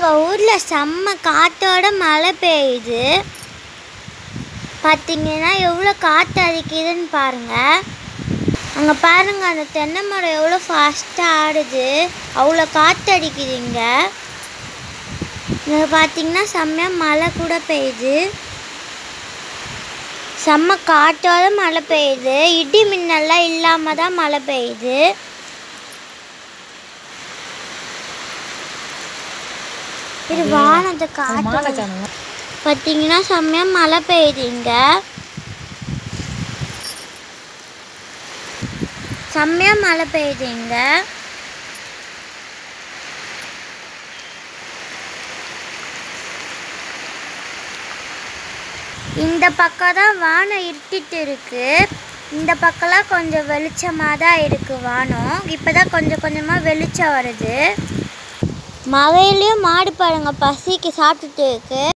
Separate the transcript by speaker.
Speaker 1: எங்கள் ஊரில் செம்ம காற்றோட மழை பெய்யுது. பார்த்தீங்கன்னா எவ்வளோ காற்று அடிக்குதுன்னு பாருங்கள். அங்கே பாருங்கள், அந்த தென்னை மரம் எவ்வளோ ஃபாஸ்ட்டாக ஆடுது. அவ்வளோ காற்று அடிக்குதுங்க. இங்கே பார்த்தீங்கன்னா செம்மையாக மழை கூட பெய்யுது. செம்ம காற்றோட மழை பெய்யுது. இடி மின்னல்லாம் இல்லாமல் தான் மழை பெய்யுது. இது வானத்தை காற்று பார்த்தீங்கன்னா செம்மையாக மழை பெய்யுதுங்க. செம்மையாக மழை பெய்யுதுங்க. இந்த பக்கம் தான் வானம் இருட்டிட்டு இருக்கு. இந்த பக்கம்லாம் கொஞ்சம் வெளிச்சமாக தான் இருக்குது வானம். இப்போ தான் கொஞ்சம் கொஞ்சமாக வெளிச்சம் வருது. மழையிலையும் மாடு பாருங்க பசிக்கு சாப்பிட்டுட்டு இருக்கு.